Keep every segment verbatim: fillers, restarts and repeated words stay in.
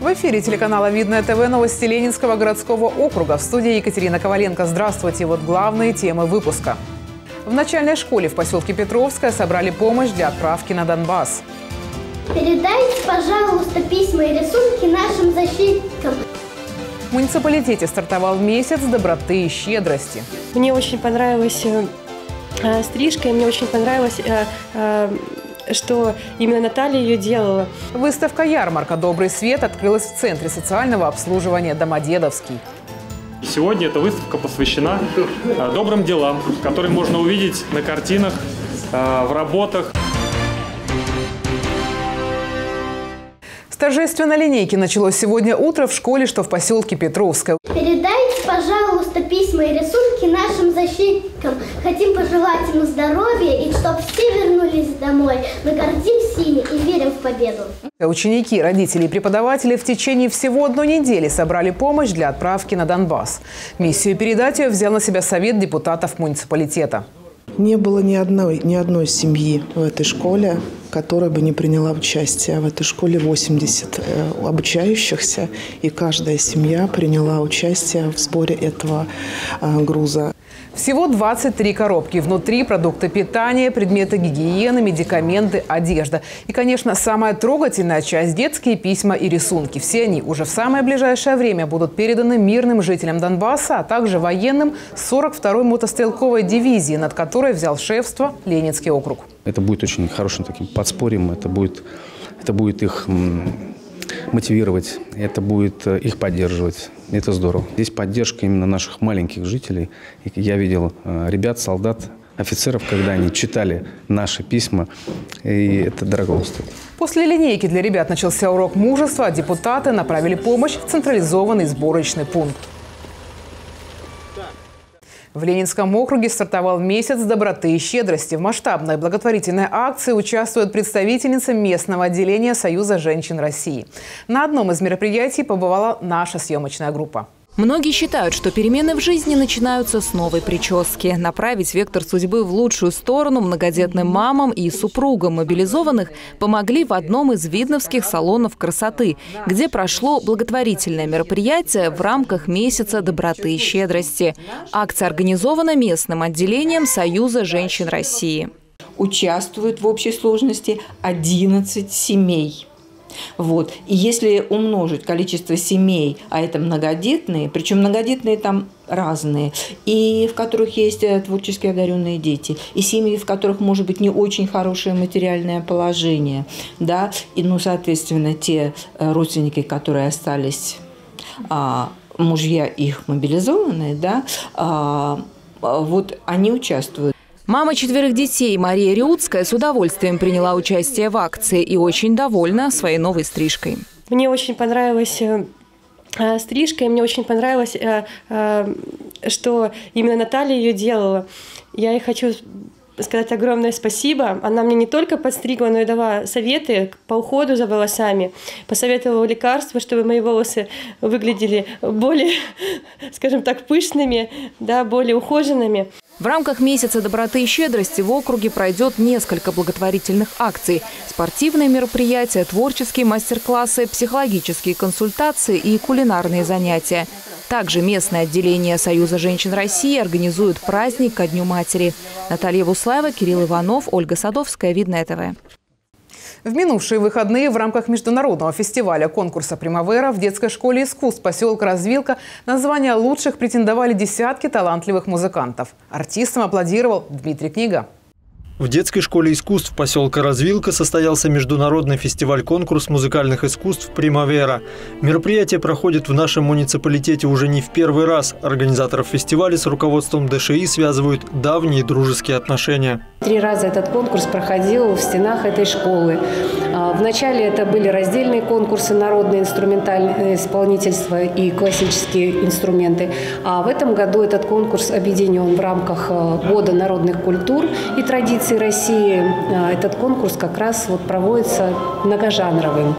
В эфире телеканала «Видное ТВ» новости Ленинского городского округа. В студии Екатерина Коваленко. Здравствуйте. Вот главные темы выпуска. В начальной школе в поселке Петровское собрали помощь для отправки на Донбасс. Передайте, пожалуйста, письма и рисунки нашим защитникам. В муниципалитете стартовал месяц доброты и щедрости. Мне очень понравилась э, стрижка, и мне очень понравилось, э, э, что именно Наталья ее делала. Выставка-ярмарка «Добрый свет» открылась в Центре социального обслуживания «Домодедовский». Сегодня эта выставка посвящена э, добрым делам, которые можно увидеть на картинах, э, в работах. С торжественной линейки началось сегодня утро в школе, что в поселке Петровское. Передайте, пожалуйста, письма и рисунки нашим защитникам. Хотим пожелать им здоровья и чтобы все вернулись домой. Мы гордимся ими и верим в победу. Ученики, родители и преподаватели в течение всего одной недели собрали помощь для отправки на Донбасс. Миссию передать ее взял на себя Совет депутатов муниципалитета. Не было ни одной, ни одной семьи в этой школе, которая бы не приняла участие. В этой школе восемьдесят обучающихся, и каждая семья приняла участие в сборе этого груза. Всего двадцать три коробки. Внутри продукты питания, предметы гигиены, медикаменты, одежда. И, конечно, самая трогательная часть – детские письма и рисунки. Все они уже в самое ближайшее время будут переданы мирным жителям Донбасса, а также военным сорок второй мотострелковой дивизии, над которой взял шефство Ленинский округ. Это будет очень хорошим таким подспорьем, это будет, это будет их мотивировать, это будет их поддерживать. Это здорово. Здесь поддержка именно наших маленьких жителей. Я видел ребят, солдат, офицеров, когда они читали наши письма, и это дорого стоит. После линейки для ребят начался урок мужества, а депутаты направили помощь в централизованный сборочный пункт. В Ленинском округе стартовал месяц доброты и щедрости. В масштабной благотворительной акции участвуют представительницы местного отделения Союза женщин России. На одном из мероприятий побывала наша съемочная группа. Многие считают, что перемены в жизни начинаются с новой прически. Направить вектор судьбы в лучшую сторону многодетным мамам и супругам мобилизованных помогли в одном из видновских салонов красоты, где прошло благотворительное мероприятие в рамках месяца доброты и щедрости. Акция организована местным отделением Союза женщин России. Участвуют в общей сложности одиннадцать семей. Вот. И если умножить количество семей, а это многодетные, причем многодетные там разные, и в которых есть творчески одаренные дети, и семьи, в которых может быть не очень хорошее материальное положение, да, и, ну, соответственно, те родственники, которые остались, а, мужья их мобилизованные, да, а, вот они участвуют. Мама четверых детей Мария Риутская с удовольствием приняла участие в акции и очень довольна своей новой стрижкой. Мне очень понравилась э, стрижка, и мне очень понравилось, э, э, что именно Наталья ее делала. Я ей хочу сказать огромное спасибо. Она мне не только подстригла, но и дала советы по уходу за волосами, посоветовала лекарства, чтобы мои волосы выглядели более, скажем так, пышными, да, более ухоженными. В рамках месяца доброты и щедрости в округе пройдет несколько благотворительных акций. Спортивные мероприятия, творческие мастер-классы, психологические консультации и кулинарные занятия. Также местное отделение Союза женщин России организует праздник ко Дню матери. Наталья Буслаева, Кирилл Иванов, Ольга Садовская, Видное ТВ. В минувшие выходные в рамках международного фестиваля конкурса «Примавера» в детской школе искусств поселка Развилка на звание лучших претендовали десятки талантливых музыкантов. Артистам аплодировал Дмитрий Книга. В детской школе искусств поселка Развилка состоялся международный фестиваль-конкурс музыкальных искусств «Примавера». Мероприятие проходит в нашем муниципалитете уже не в первый раз. Организаторов фестиваля с руководством ДШИ связывают давние дружеские отношения. Три раза этот конкурс проходил в стенах этой школы. Вначале это были раздельные конкурсы, народное инструментальное исполнительство и классические инструменты. А в этом году этот конкурс объединен в рамках Года народных культур и традиций России. Этот конкурс как раз вот проводится многожанровым.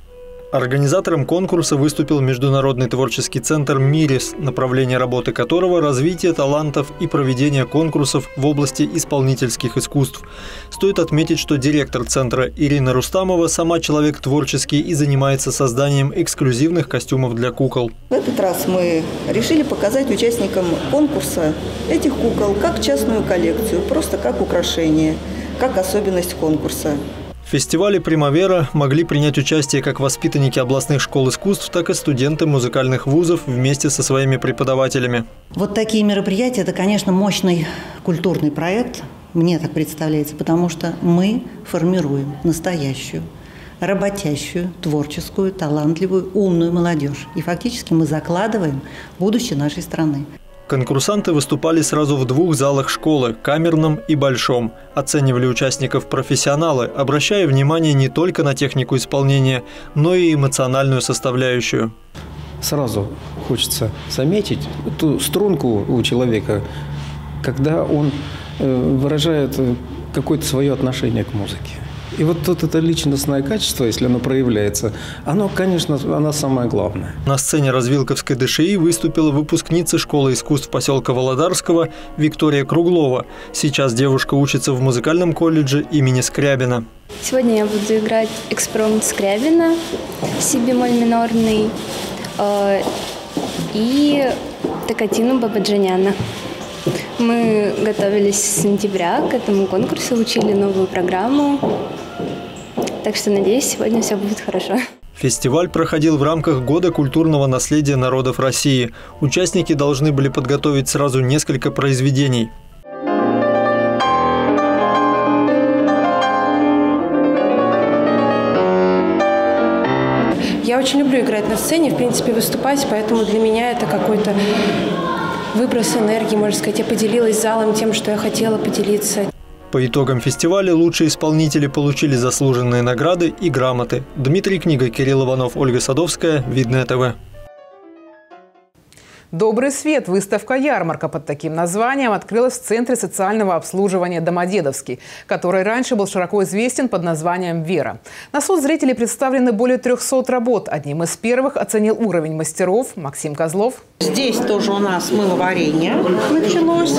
Организатором конкурса выступил Международный творческий центр «Мирис», направление работы которого – развитие талантов и проведение конкурсов в области исполнительских искусств. Стоит отметить, что директор центра Ирина Рустамова сама человек творческий и занимается созданием эксклюзивных костюмов для кукол. В этот раз мы решили показать участникам конкурса этих кукол как частную коллекцию, просто как украшение, как особенность конкурса. В фестивале «Примавера» могли принять участие как воспитанники областных школ искусств, так и студенты музыкальных вузов вместе со своими преподавателями. Вот такие мероприятия – это, конечно, мощный культурный проект, мне так представляется, потому что мы формируем настоящую, работящую, творческую, талантливую, умную молодежь. И фактически мы закладываем будущее нашей страны. Конкурсанты выступали сразу в двух залах школы – камерном и большом. Оценивали участников профессионалы, обращая внимание не только на технику исполнения, но и эмоциональную составляющую. Сразу хочется заметить ту струнку у человека, когда он выражает какое-то свое отношение к музыке. И вот тут это личностное качество, если оно проявляется, оно, конечно, оно самое главное. На сцене Развилковской ДШИ выступила выпускница школы искусств поселка Володарского Виктория Круглова. Сейчас девушка учится в музыкальном колледже имени Скрябина. Сегодня я буду играть экспромт Скрябина, си бемоль минорный э, и токкатину Бабаджаняна. Мы готовились с сентября к этому конкурсу, учили новую программу. Так что, надеюсь, сегодня все будет хорошо. Фестиваль проходил в рамках Года культурного наследия народов России. Участники должны были подготовить сразу несколько произведений. Я очень люблю играть на сцене, в принципе, выступать, поэтому для меня это какой-то выброс энергии, можно сказать. Я поделилась с залом тем, что я хотела поделиться. По итогам фестиваля лучшие исполнители получили заслуженные награды и грамоты. Дмитрий Книга, Кирилл Иванов, Ольга Садовская, Видное ТВ. «Добрый свет» – выставка-ярмарка под таким названием открылась в Центре социального обслуживания «Домодедовский», который раньше был широко известен под названием «Вера». На суд зрителей представлены более трехсот работ. Одним из первых оценил уровень мастеров Максим Козлов. Здесь тоже у нас мыловарение началось.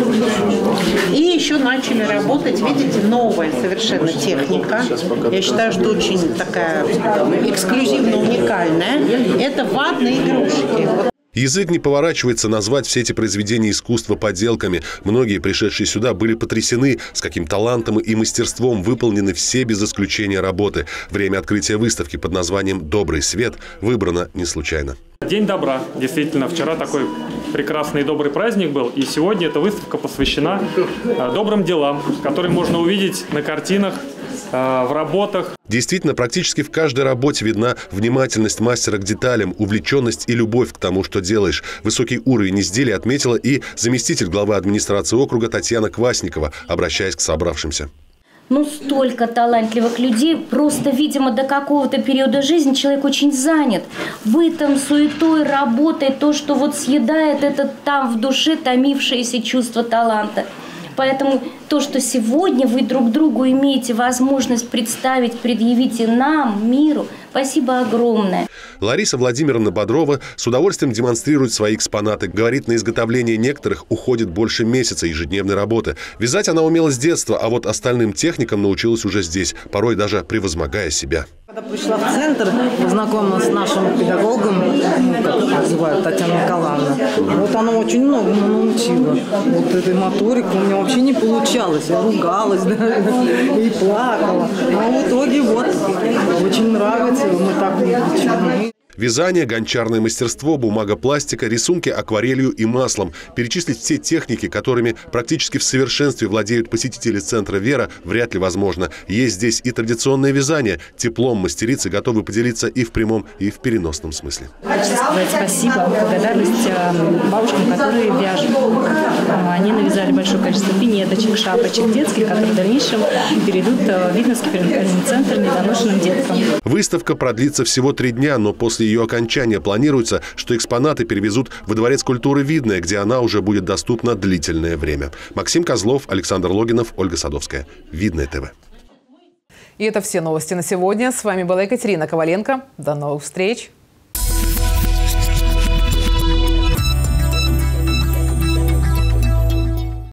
И еще начали работать, видите, новая совершенно техника. Я считаю, что очень такая эксклюзивно уникальная. Это ватные игрушки. Язык не поворачивается назвать все эти произведения искусства подделками. Многие, пришедшие сюда, были потрясены, с каким талантом и мастерством выполнены все без исключения работы. Время открытия выставки под названием «Добрый свет» выбрано не случайно. День добра. Действительно, вчера такой прекрасный и добрый праздник был. И сегодня эта выставка посвящена добрым делам, которые можно увидеть на картинах, в работах. Действительно, практически в каждой работе видна внимательность мастера к деталям, увлеченность и любовь к тому, что делаешь. Высокий уровень изделия отметила и заместитель главы администрации округа Татьяна Квасникова, обращаясь к собравшимся. Ну, столько талантливых людей, просто, видимо, до какого-то периода жизни человек очень занят бытом, суетой, работой, то, что вот съедает это там в душе томившееся чувство таланта. Поэтому то, что сегодня вы друг другу имеете возможность представить, предъявить и нам, миру, спасибо огромное. Лариса Владимировна Бодрова с удовольствием демонстрирует свои экспонаты. Говорит, на изготовление некоторых уходит больше месяца ежедневной работы. Вязать она умела с детства, а вот остальным техникам научилась уже здесь, порой даже превозмогая себя. Когда пришла в центр, познакомилась с нашим педагогом, ну, как называют, Татьяна Николаевна. Вот она очень многому научила. Вот этой моторики у меня вообще не получалось. Я ругалась, да, и плакала. А в итоге вот очень нравится, мы так не почему. Вязание, гончарное мастерство, бумага-пластика, рисунки акварелью и маслом. Перечислить все техники, которыми практически в совершенстве владеют посетители центра «Вера», вряд ли возможно. Есть здесь и традиционное вязание. Теплом мастерицы готовы поделиться и в прямом, и в переносном смысле. Хочу сказать спасибо, благодарность бабушкам, которые вяжут. Они навязали большое количество пинеточек, шапочек детских, которые в дальнейшем перейдут в Видновский перинатальный центр недоношенным деткам. Выставка продлится всего три дня, но после ее окончания планируется, что экспонаты перевезут во Дворец культуры «Видное», где она уже будет доступна длительное время. Максим Козлов, Александр Логинов, Ольга Садовская. Видное ТВ. И это все новости на сегодня. С вами была Екатерина Коваленко. До новых встреч!